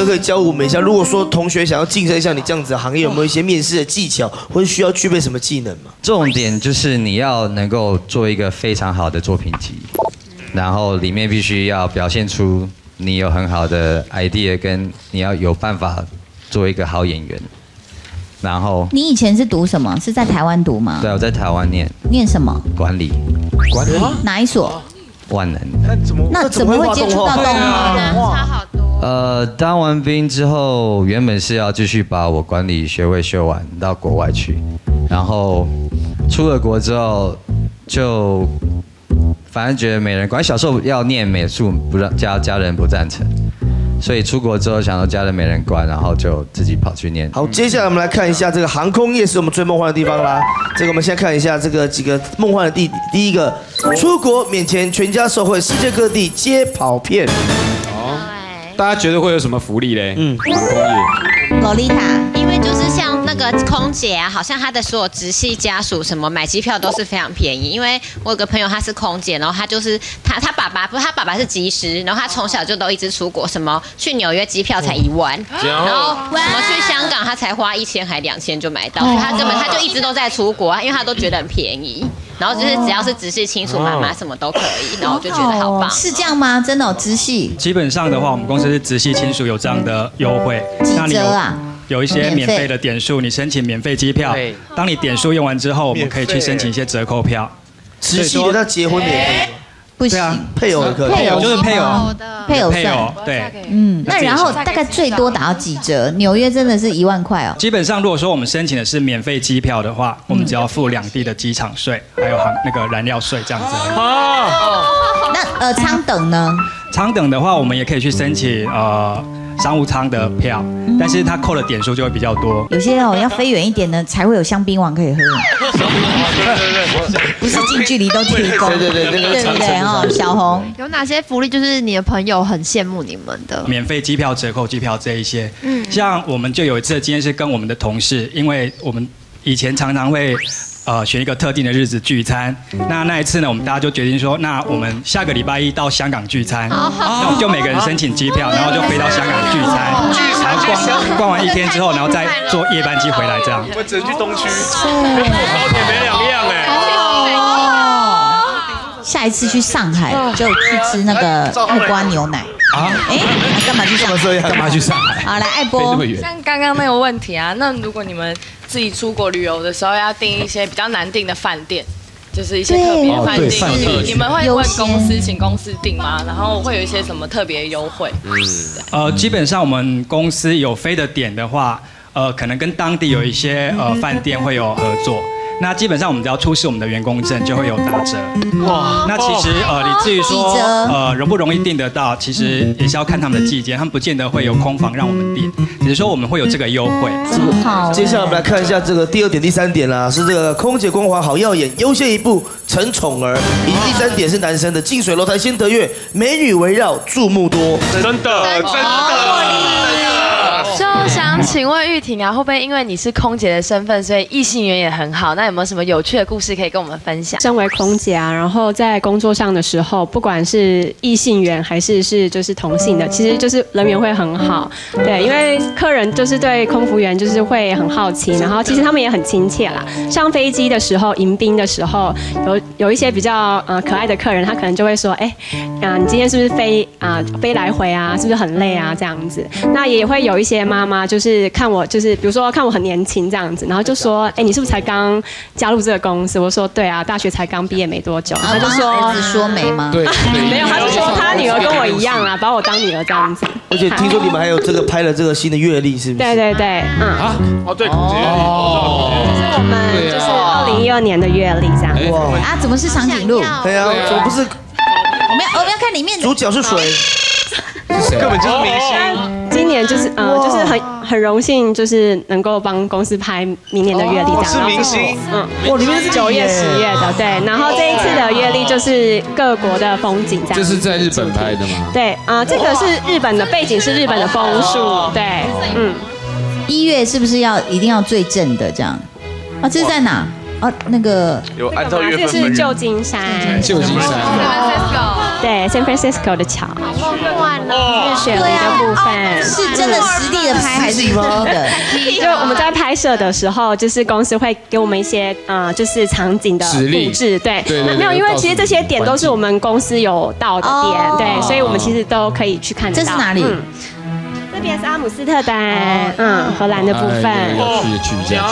可以教我们一下？如果说同学想要晋升像你这样子的行业，有没有一些面试的技巧，或者需要具备什么技能吗？ 重点就是你要能够做一个非常好的作品集，然后里面必须要表现出你有很好的 idea， 跟你要有办法做一个好演员。然后你以前是读什么？是在台湾读吗？ 对，我在台湾念什么？ 管理。 哪一所？ 万能。 那怎么会接触到动画呢？ 差好多。 当完兵之后，原本是要继续把我管理学位修完，到国外去。然后出了国之后，就反正觉得没人管。小时候要念美术，不让家人不赞成。所以出国之后想到家人没人管，然后就自己跑去念。 好，接下来我们来看一下这个航空业是我们最梦幻的地方啦。这个我们先看一下这个几个梦幻的第一个，出国免钱全家受惠，世界各地皆跑遍。 大家觉得会有什么福利嘞？航空业。 洛丽塔， 因为就是像那个空姐啊，好像她的所有直系家属什么买机票都是非常便宜。因为我有个朋友她是空姐，然后她就是他爸爸是机师，然后他从小就都一直出国，什么去纽约机票才1万，然后什么去香港他才花1000还2000就买到，所以他就一直都在出国，因为他都觉得很便宜。然后就是只要是直系亲属妈妈什么都可以，然后我就觉得好棒。 是这样吗？真的有直系？ 基本上的话，我们公司是直系亲属有这样的优惠。 几折啊？ 有一些免费的点数，你申请免费机票。当你点数用完之后，我们可以去申请一些折扣票。 直系的，那结婚免费？ 不行， 配偶也可以。 配偶就是配偶， 配偶对。 那然后大概最多打到几折？纽约真的是1万块哦。 基本上，如果说我们申请的是免费机票的话，我们只要付2地的机场税，还有那个燃料税这样子。 那舱等呢？ 舱等的话，我们也可以去申请商务舱的票，但是它扣的点数就会比较多。 有些要飞远一点呢，才会有香槟王可以喝。不是近距离都提供。对不对哦，小红有哪些福利？就是你的朋友很羡慕你们的免费机票、折扣机票这一些。像我们就有一次的经验是跟我们的同事，因为我们以前常常会选一个特定的日子聚餐。那一次呢，我们大家就决定说，那我们下个礼拜一到香港聚餐。那我们就每个人申请机票，然后就飞到香港聚餐，然后逛完1天之后，然后再坐夜班机回来这样。 我只能去东区，跟坐高铁没2样哎。 下一次去上海就去吃那个木瓜牛奶啊！干嘛去上海？ 干嘛去上海？ 好，来艾波。 像刚刚那个问题啊，那如果你们自己出国旅游的时候，要订一些比较难订的饭店，就是一些特别的饭店，你们会问公司请公司订吗？然后会有一些什么特别优惠？ 基本上我们公司有飞的点的话，可能跟当地有一些饭店会有合作。那基本上我们只要出示我们的员工证，就会有打折。哇！那其实你至于说容不容易订得到，其实也是要看他们的季节，他们不见得会有空房让我们订，只是说我们会有这个优惠。 好。 接下来我们来看一下这个第2点、第3点啦，是这个空姐光环好耀眼，优先一步成宠儿。以及第3点是男生的近水楼台先得月，美女围绕注目多。 真的。 就想请问玉婷啊，会不会因为你是空姐的身份，所以异性缘也很好？那有没有什么有趣的故事可以跟我们分享？ 身为空姐啊，然后在工作上的时候，不管是异性缘还是就是同性的，其实就是人缘会很好。对，因为客人就是对空服员就是会很好奇，然后其实他们也很亲切啦。上飞机的时候，迎宾的时候，有一些比较可爱的客人，他可能就会说，你今天是不是飞来回啊？是不是很累啊？这样子。那也会有一些妈妈就是看我，就是比如说看我很年轻这样子，然后就说，你是不是才刚加入这个公司？我说对啊，大学才刚毕业没多久。他就说儿子说媒吗？ 对， 没有，他就说他女儿跟我一样啊，把我当女儿这样子。 而且听说你们还有这个拍了这个新的阅历，是不是？ 对， 对， 这是我们就是2012年的阅历这样。 哇啊，怎么是长颈鹿？ 对啊，怎么不是？ 我们要看里面主角是谁？ 根本就是明星。 今年就是很荣幸，就是能够帮公司拍明年的阅历这样。 是明星。 哇，里面是 9月、10月的，对。然后这一次的阅历就是各国的风景这样。 这是在日本拍的吗？ 对，这个是日本的背景，是日本的枫树，对 ，1月是不是一定要最正的这样？这是在哪？那个有按照月份分。 这是旧金山。 哦对 ，San Francisco 的桥，日雪梨的部分是真的是还是吗？ 就我们在拍摄的时候，就是公司会给我们一些就是场景的布置，对，没有，因为其实这些点都是我们公司有到的点，对，所以我们其实都可以去看得到。 这是哪里？ 这边是阿姆斯特丹，荷兰的部分。 去一下，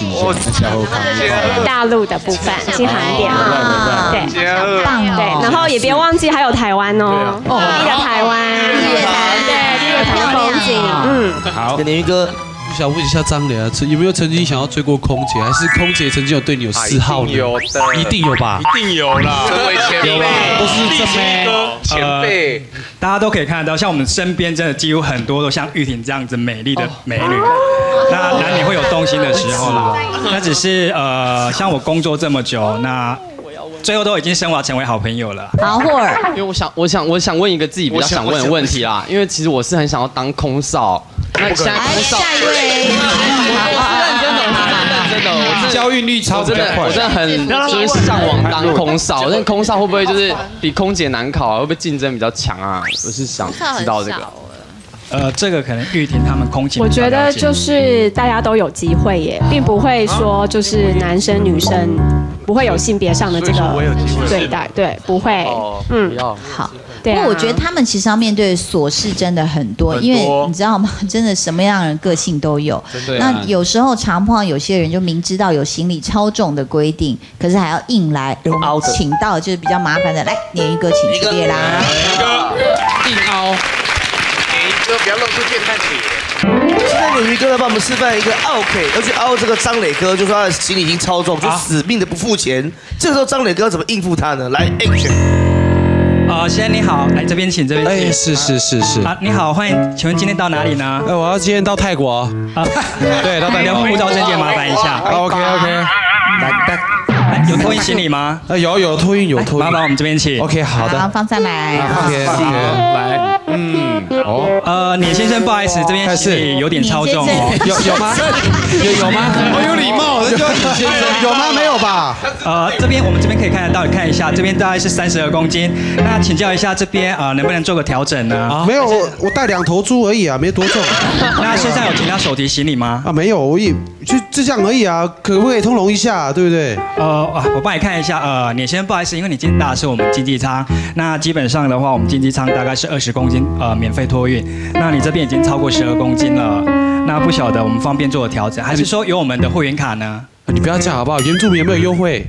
大陆的部分，新航点啊，对， 棒哦。 对，然后也别忘记还有台湾哦，第一个台湾，对，第一个台湾风景， 好， 鲶鱼哥。 我想问一下张磊啊，有没有曾经想要追过空姐，还是空姐曾经有对你有嗜好呢？ 有的， 一定有吧？ 一定有啦，成为前辈， 都是正妹前辈， 大家都可以看得到，像我们身边真的几乎很多都像玉婷这样子美丽的美女，那难免会有动心的时候啦。那只是像我工作这么久，那最后都已经升华成为好朋友了。 好，霍尔， 因为我想问一个自己比较想问的问题啦，因为其实我是很想要当空少。那现在空少， 下一位， 真的，我教育率超真的，我真的很就是向往当空少。但空少会不会就是比空姐难考啊？会不会竞争比较强啊？我是想知道这个。 这个可能玉婷他们空姐， 我觉得就是大家都有机会耶，并不会说就是男生女生不会有性别上的这个对待，对，不会， 好。不过我觉得他们其实要面对的琐事真的很多，因为你知道吗？真的什么样的人个性都有。那有时候常碰到有些人就明知道有行李超重的规定，可是还要硬来。我们请到就是比较麻烦的，来，鲶鱼哥请出列啦。 硬凹， 鲶鱼哥不要露出健谈脸。 现在鲶鱼哥来帮我们示范一个OK，要去凹这个张磊哥，就说他的行李已经超重，就死命的不付钱。这个时候张磊哥怎么应付他呢？来 ，Action。 先生你好，来这边请，这边请。 哎，是。 啊，你好，欢迎，请问今天到哪里呢？ 我要今天到泰国。对，到泰国。 护照证件麻烦一下。 OK。 有托运行李吗？ 有托运， 麻烦我们这边请。 OK， 好的。 好，放上来。 OK，来。 聂先生，不好意思，这边行李有点超重哦。 有吗？有吗？ 好有礼貌， 有吗？没有吧？ 我们这边可以看得到，你看一下，这边大概是32公斤。那请教一下这边能不能做个调整呢？ 没有，我带2头猪而已啊，没多重。 那身上有其他手提行李吗？ 没有，我也就这样而已啊，可不可以通融一下，对不对？ 我帮你看一下，聂先生，不好意思，因为你今天搭的是我们经济舱，那基本上的话，我们经济舱大概是20公斤，免费托运。那你这边已经超过12公斤了，那不晓得我们方便做个调整，还是说有我们的会员卡呢？ 你不要这样好不好？原住民有没有优惠？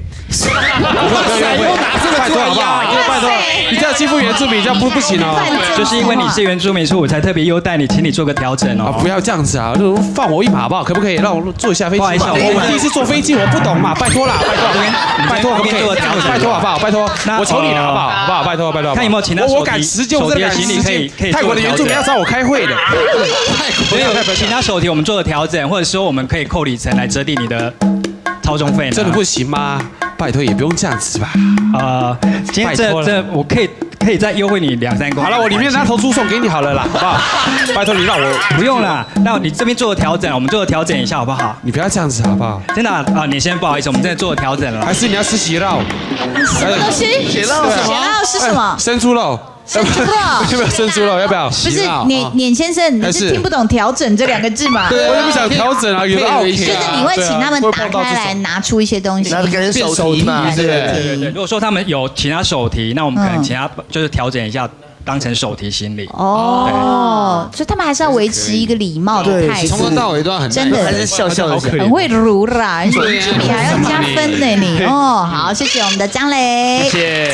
拜托好不好？拜托，你这样欺负原住民，这样不行哦。 就是因为你是原住民，所以我才特别优待你，请你做个调整哦。 不要这样子啊，就放我一马好不好？可不可以让我坐一下飞机？不好意思，我第一次坐飞机，我不懂嘛，拜托啦，拜托，可不可以？拜托好不好？拜托，我求你了好不好？好不好？拜托。 看有没有其他我赶时间，我这赶时间。泰国的原住民要找我开会的。 所以有其他手提我们做个调整，或者说我们可以扣里程来折抵你的超重费。 真的不行吗？拜托也不用这样子吧。 今天这我可以再优惠你2-3公斤。 好了，我里面拿头猪送给你好了啦，好不好？拜托你让我不用啦，那你这边做个调整，我们做个调整一下好不好？ 你不要这样子好不好？ 真的你先不好意思，我们真的做个调整了。 还是你要吃血肉？ 什么东西？血肉是什么？ 生猪肉。 生猪肉？ 要不要生猪肉？要不要？ 不是，鲶先生，你是听不懂调整这2个字吗？ 对，我也不想调整啊，有的 OK。 就是你会请他们打开来拿出一些东西， 拿个手提嘛， 对。如果说他们有其他手提，那我们可能请他就是调整一下。当成手提行李所以他们还是要维持一个礼貌的态度， 从头到尾都要很真的还是笑的， 很会如啦，你还要加分呢你好，谢谢我们的张磊， 谢谢。